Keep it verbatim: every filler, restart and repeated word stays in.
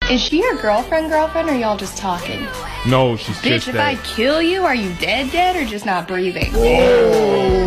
Is she your girlfriend, girlfriend, or y'all just talking? No, she's Bitch, just if that. I kill you, are you dead, dead, or just not breathing? Whoa.